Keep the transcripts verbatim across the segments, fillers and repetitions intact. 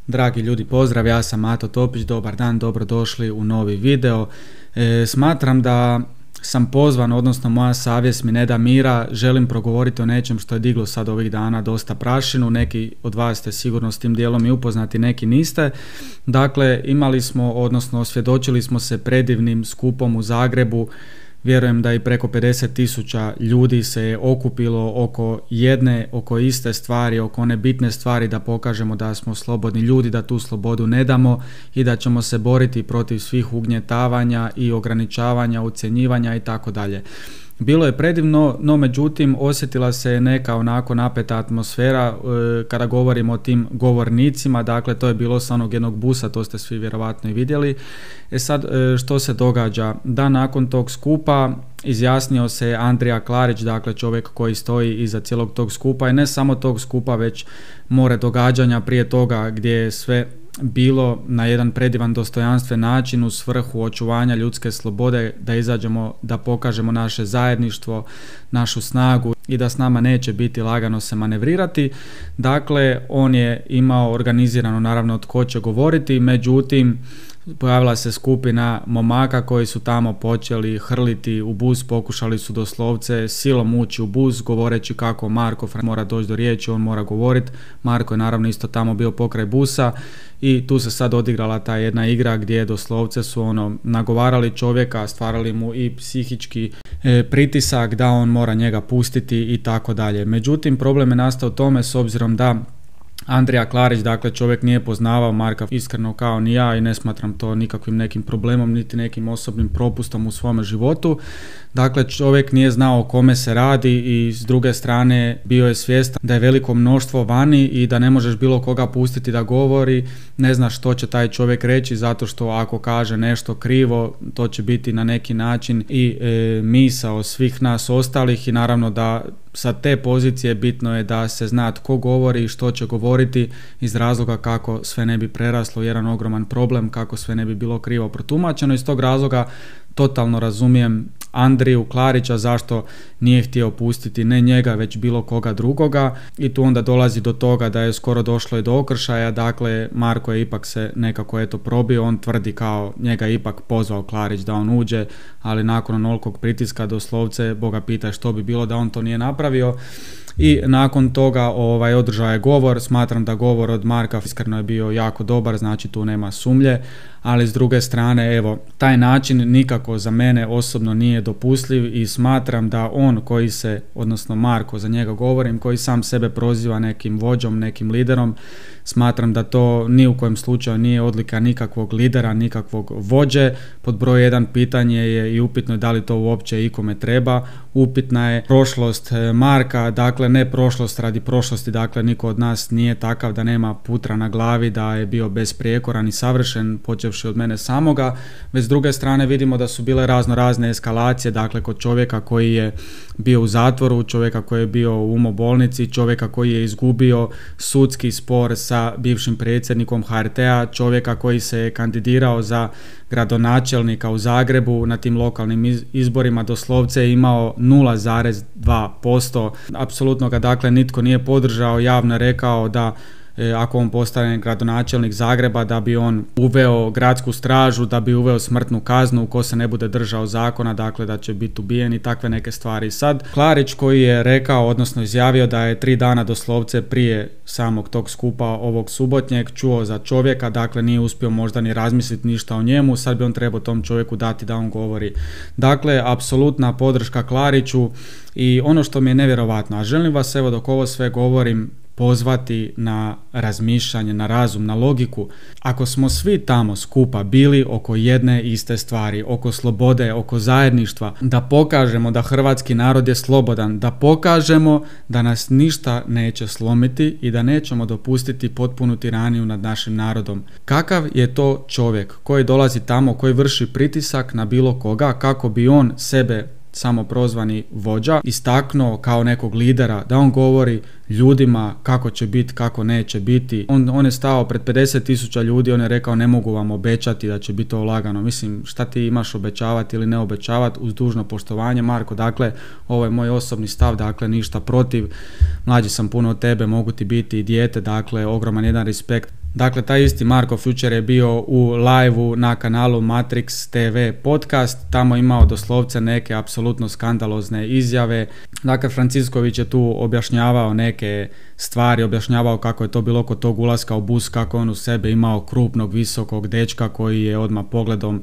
Dragi ljudi, pozdrav, ja sam Mato Topić, dobar dan, dobrodošli u novi video. E, smatram da sam pozvan, odnosno moja savjest mi ne da mira, želim progovoriti o nečem što je diglo sad ovih dana dosta prašinu, neki od vas ste sigurno s tim dijelom i upoznati, neki niste. Dakle, imali smo, odnosno osvjedočili smo se predivnim skupom u Zagrebu. Vjerujem da i preko pedeset tisuća ljudi se je okupilo oko jedne, oko iste stvari, oko one bitne stvari da pokažemo da smo slobodni ljudi, da tu slobodu ne damo i da ćemo se boriti protiv svih ugnjetavanja i ograničavanja, ucjenjivanja i tako dalje. Bilo je predivno, no međutim osjetila se neka onako napeta atmosfera e, kada govorimo o tim govornicima, dakle to je bilo sa onog jednog busa, to ste svi vjerovatno i vidjeli. E sad e, što se događa? Da nakon tog skupa izjasnio se Andrija Klarić, dakle čovjek koji stoji iza cijelog tog skupa i ne samo tog skupa već more događanja prije toga gdje je sve bilo na jedan predivan dostojanstven način u svrhu očuvanja ljudske slobode, da izađemo, da pokažemo naše zajedništvo, našu snagu i da s nama neće biti lagano se manevrirati. Dakle, on je imao organizirano naravno tko će govoriti, međutim pojavila se skupina momaka koji su tamo počeli hrliti u bus, pokušali su doslovce silom ući u bus govoreći kako Marko mora doći do riječi, on mora govoriti. Marko je naravno isto tamo bio pokraj busa i tu se sad odigrala ta jedna igra gdje doslovce su ono nagovarali čovjeka, stvarali mu i psihički e, pritisak da on mora njega pustiti i tako dalje. Međutim, problem je nastao u tome s obzirom da Andrija Klarić, dakle čovjek nije poznavao Marka iskreno kao ni ja i ne smatram to nikakvim nekim problemom niti nekim osobnim propustom u svome životu. Dakle, čovjek nije znao o kome se radi i s druge strane bio je svjestan da je veliko mnoštvo vani i da ne možeš bilo koga pustiti da govori, ne znaš što će taj čovjek reći zato što ako kaže nešto krivo to će biti na neki način i e, misao svih nas ostalih i naravno da sa te pozicije bitno je da se zna tko govori i što će govoriti iz razloga kako sve ne bi preraslo jedan ogroman problem, kako sve ne bi bilo krivo protumačeno. Iz tog razloga totalno razumijem Andriju Klarića zašto nije htio pustiti ne njega već bilo koga drugoga i tu onda dolazi do toga da je skoro došlo i do okršaja. Dakle, Marko je ipak se nekako eto probio, on tvrdi kao njega je ipak pozvao Klarić da on uđe, ali nakon onolikog pritiska doslovce Boga pita što bi bilo da on to nije napravio. I nakon toga ovaj, održao je govor. Smatram da govor od Marka iskreno je bio jako dobar, znači tu nema sumnje, ali s druge strane evo taj način nikako za mene osobno nije dopustljiv i smatram da on koji se, odnosno Marko, za njega govorim, koji sam sebe proziva nekim vođom, nekim liderom, smatram da to ni u kojem slučaju nije odlika nikakvog lidera, nikakvog vođe. Pod broj jedan pitanje je i upitno je da li to uopće ikome treba. Upitna je prošlost Marka, dakle ne prošlost radi prošlosti, dakle niko od nas nije takav da nema putra na glavi, da je bio besprijekoran i savršen, počevši od mene samoga, već s druge strane vidimo da su bile razno razne eskalacije, dakle kod čovjeka koji je bio u zatvoru, čovjeka koji je bio u umobolnici, čovjeka koji je izgubio sudski spor sa bivšim predsjednikom H R T-a, čovjeka koji se je kandidirao za gradonačelnika u Zagrebu na tim lokalnim izborima, doslovce je imao nula zarez dva posto. Apsolutno ga dakle nitko nije podržao, javno je rekao da e, ako on postane gradonačelnik Zagreba da bi on uveo gradsku stražu, da bi uveo smrtnu kaznu ko se ne bude držao zakona, dakle da će biti ubijen i takve neke stvari. Sad Klarić koji je rekao, odnosno izjavio da je tri dana doslovce prije samog tog skupa ovog subotnjeg čuo za čovjeka, dakle nije uspio možda ni razmisliti ništa o njemu, sad bi on trebao tom čovjeku dati da on govori. Dakle, apsolutna podrška Klariću i ono što mi je nevjerovatno, a želim vas evo dok ovo sve govorim pozvati na razmišljanje, na razum, na logiku. Ako smo svi tamo skupa bili oko jedne iste stvari, oko slobode, oko zajedništva, da pokažemo da hrvatski narod je slobodan, da pokažemo da nas ništa neće slomiti i da nećemo dopustiti potpunu tiraniju nad našim narodom. Kakav je to čovjek koji dolazi tamo, koji vrši pritisak na bilo koga kako bi on sebe samoprozvani vođa istaknuo kao nekog lidera, da on govori ljudima kako će biti, kako neće biti. On, on je stao pred pedeset tisuća ljudi, on je rekao ne mogu vam obećati da će biti to lagano. Mislim, šta ti imaš obećavati ili ne obećavati, uz dužno poštovanje Marko, dakle ovo je moj osobni stav, dakle ništa protiv, mlađi sam puno od tebe, mogu ti biti i dijete, dakle ogroman jedan respekt Dakle, taj isti Markov jučer je bio u live-u na kanalu Matrix te ve podcast, tamo je imao doslovce neke apsolutno skandalozne izjave. Dakle, Francisković je tu objašnjavao neke stvari, objašnjavao kako je to bilo kod tog ulaska u bus, kako on u sebe imao krupnog, visokog dečka koji je odmah pogledom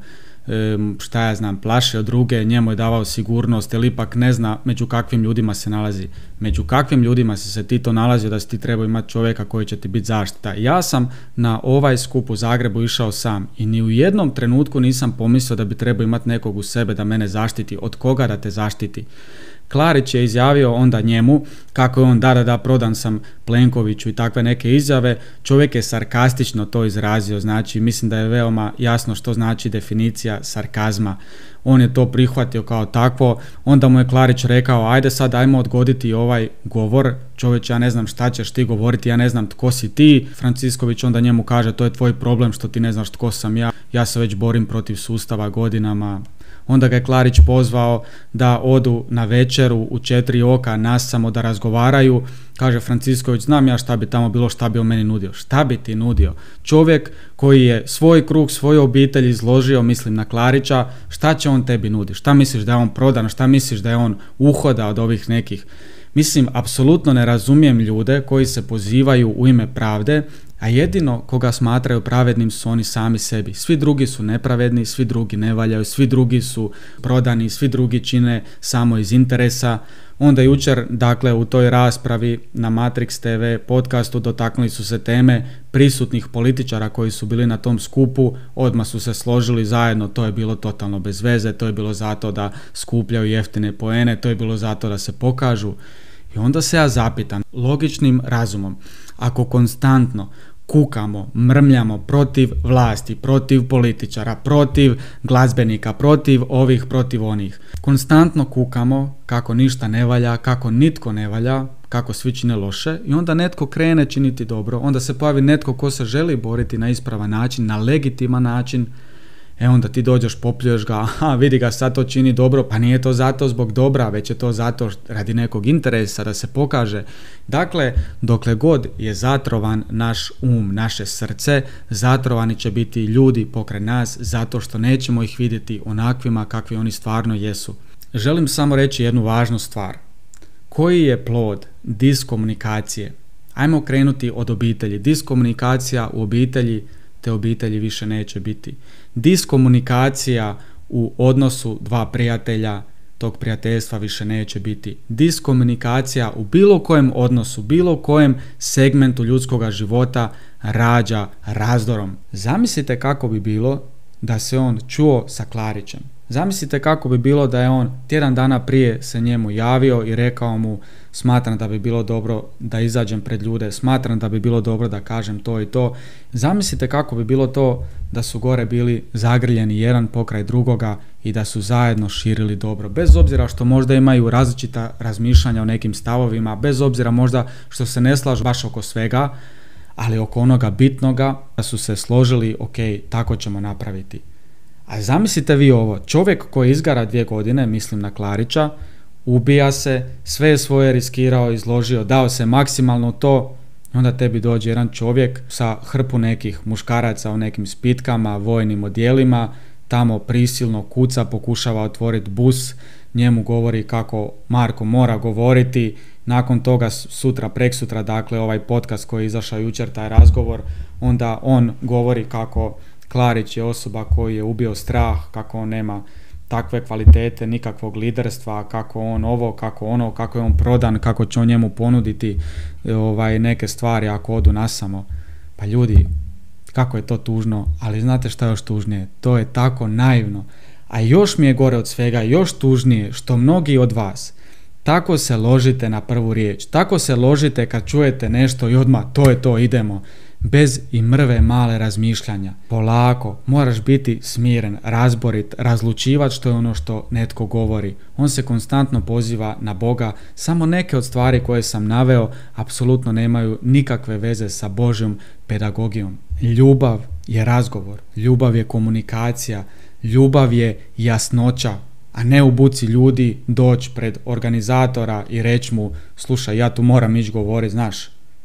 šta ja znam, plašio druge, njemu je davao sigurnost, jer ipak ne zna među kakvim ljudima se nalazi. Među kakvim ljudima si se ti to nalazio da si ti trebao imati čovjeka koji će ti biti zaštita. Ja sam na ovaj skup u Zagrebu išao sam i ni u jednom trenutku nisam pomislio da bi trebao imati nekog u sebe da mene zaštiti. Od koga da te zaštiti? Klarić je izjavio onda njemu kako je on da da da prodan sam Plenkoviću i takve neke izjave. Čovjek je sarkastično to izrazio, znači mislim da je veoma jasno što znači definicija sarkazma. On je to prihvatio kao takvo, onda mu je Klarić rekao ajde sad ajmo odgoditi ovaj govor, čovječ ja ne znam šta ćeš ti govoriti, ja ne znam tko si ti. Francisković onda njemu kaže to je tvoj problem što ti ne znaš tko sam ja, ja se već borim protiv sustava godinama. Onda ga je Klarić pozvao da odu na večeru u četiri oka nasamo da razgovaraju. Kaže Francisković, znam ja šta bi tamo bilo, šta bi on meni nudio. Šta bi ti nudio? Čovjek koji je svoj krug, svoju obitelj izložio, mislim na Klarića, šta će on tebi nudi? Šta misliš da je on prodan? Šta misliš da je on uhoda od ovih nekih? Mislim, apsolutno ne razumijem ljude koji se pozivaju u ime pravde, a jedino koga smatraju pravednim su oni sami sebi. Svi drugi su nepravedni, svi drugi ne valjaju, svi drugi su prodani, svi drugi čine samo iz interesa. Onda jučer, dakle, u toj raspravi na Matrix te ve podcastu dotaknuli su se teme prisutnih političara koji su bili na tom skupu, odmah su se složili zajedno, to je bilo totalno bez veze, to je bilo zato da skupljaju jeftine poene, to je bilo zato da se pokažu. I onda se ja zapitam, logičnim razumom, ako konstantno kukamo, mrmljamo protiv vlasti, protiv političara, protiv glazbenika, protiv ovih, protiv onih, konstantno kukamo kako ništa ne valja, kako nitko ne valja, kako svi čine loše i onda netko krene činiti dobro, onda se pojavi netko ko se želi boriti na ispravan način, na legitiman način. E onda ti dođeš, popljuješ ga, aha, vidi ga, sad to čini dobro, pa nije to zato zbog dobra, već je to zato radi nekog interesa da se pokaže. Dakle, dokle god je zatrovan naš um, naše srce, zatrovani će biti ljudi pokraj nas zato što nećemo ih vidjeti onakvima kakvi oni stvarno jesu. Želim samo reći jednu važnu stvar. Koji je plod diskomunikacije? Ajmo krenuti od obitelji. Diskomunikacija u obitelji, te obitelji više neće biti. Diskomunikacija u odnosu dva prijatelja, tog prijateljstva više neće biti. Diskomunikacija u bilo kojem odnosu, bilo kojem segmentu ljudskog života rađa razdorom. Zamislite kako bi bilo da se on čuo sa Klarićem. Zamislite kako bi bilo da je on tjedan dana prije se njemu javio i rekao mu smatram da bi bilo dobro da izađem pred ljude, smatram da bi bilo dobro da kažem to i to. Zamislite kako bi bilo to da su gore bili zagrljeni jedan pokraj drugoga i da su zajedno širili dobro. Bez obzira što možda imaju različita razmišljanja o nekim stavovima, bez obzira možda što se ne slažu baš oko svega, ali oko onoga bitnoga da su se složili, ok, tako ćemo napraviti. A zamislite vi ovo, čovjek koji izgara dvije godine, mislim na Klarića, ubija se, sve je svoje riskirao, izložio, dao se maksimalno to, onda tebi dođe jedan čovjek sa hrpu nekih muškaraca u nekim spitkama, vojnim odjelima, tamo prisilno kuca, pokušava otvoriti bus, njemu govori kako Marko mora govoriti, nakon toga sutra, preksutra, dakle ovaj podcast koji je izašao jučer, taj razgovor, onda on govori kako Klarić je osoba koji je ubio strah, kako on nema takve kvalitete, nikakvog liderstva, kako on ovo, kako ono, kako je on prodan, kako će on njemu ponuditi ovaj, neke stvari ako odu nasamo. Pa ljudi, kako je to tužno, ali znate šta je još tužnije? To je tako naivno. A još mi je gore od svega, još tužnije, što mnogi od vas tako se ložite na prvu riječ, tako se ložite kad čujete nešto i odmah to je to, idemo. Bez i mrve male razmišljanja. Polako, moraš biti smiren, razborit, razlučivat što je ono što netko govori. On se konstantno poziva na Boga, samo neke od stvari koje sam naveo apsolutno nemaju nikakve veze sa Božjom pedagogijom. Ljubav je razgovor, ljubav je komunikacija, ljubav je jasnoća, a ne u buci ljudi doći pred organizatora i reći mu slušaj, ja tu moram ići govoriti, znaš,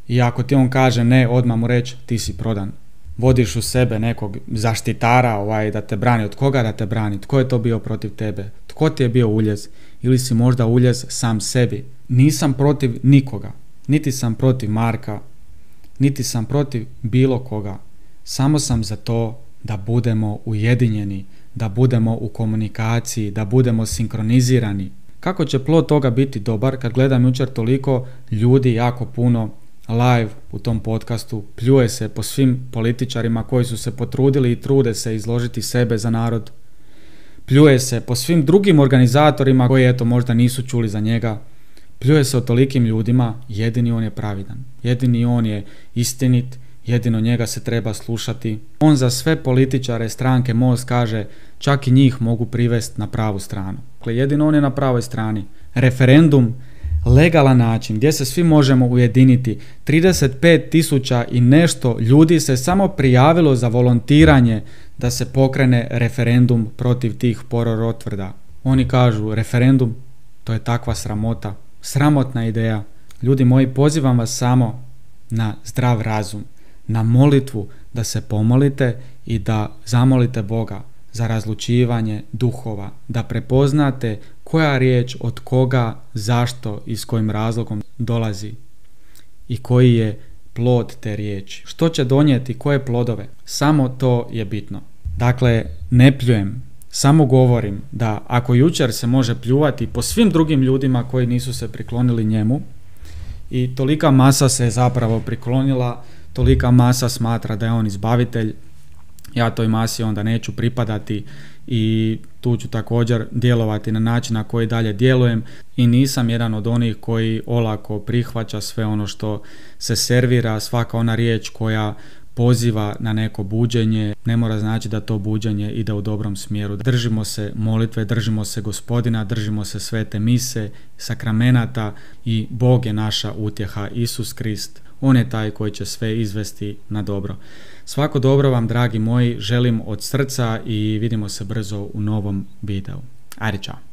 i ako ti on kaže ne, odmah mu reći ti si prodan. Vodiš u sebe nekog zaštitara ovaj, da te brani. Od koga da te brani? Tko je to bio protiv tebe? Tko ti je bio uljez? Ili si možda uljez sam sebi? Nisam protiv nikoga. Niti sam protiv Marka, niti sam protiv bilo koga. Samo sam za to da budemo ujedinjeni, da budemo u komunikaciji, da budemo sinkronizirani. Kako će plod toga biti dobar kad gledam jučer toliko ljudi jako puno live u tom podcastu, pljuje se po svim političarima koji su se potrudili i trude se izložiti sebe za narod. Pljuje se po svim drugim organizatorima koji eto možda nisu čuli za njega. Pljuje se o tolikim ljudima, jedini on je pravidan. Jedini on je istinit, jedino njega se treba slušati. On za sve političare stranke Most kaže čak i njih mogu privesti na pravu stranu. Dakle, jedino on je na pravoj strani. Referendum, legalan način gdje se svi možemo ujediniti. trideset pet tisuća i nešto ljudi se samo prijavilo za volontiranje da se pokrene referendum protiv tih pororotvrda. Oni kažu referendum, to je takva sramota. Sramotna ideja. Ljudi moji, pozivam vas samo na zdrav razum, na molitvu, da se pomolite i da zamolite Boga za razlučivanje duhova, da prepoznate koja riječ od koga, zašto i s kojim razlogom dolazi i koji je plod te riječi. Što će donijeti koje plodove? Samo to je bitno. Dakle, ne pljujem, samo govorim da ako jučer se može pljuvati po svim drugim ljudima koji nisu se priklonili njemu i tolika masa se zapravo priklonila, tolika masa smatra da je on izbavitelj, ja toj masi onda neću pripadati i tu ću također djelovati na način na koji dalje djelujem i nisam jedan od onih koji olako prihvaća sve ono što se servira, svaka ona riječ koja poziva na neko buđenje, ne mora znači da to buđenje ide u dobrom smjeru. Držimo se molitve, držimo se Gospodina, držimo se svete mise, sakramenata i Bog je naša utjeha, Isus Krist. On je taj koji će sve izvesti na dobro. Svako dobro vam, dragi moji, želim od srca i vidimo se brzo u novom videu. Ajde, čao.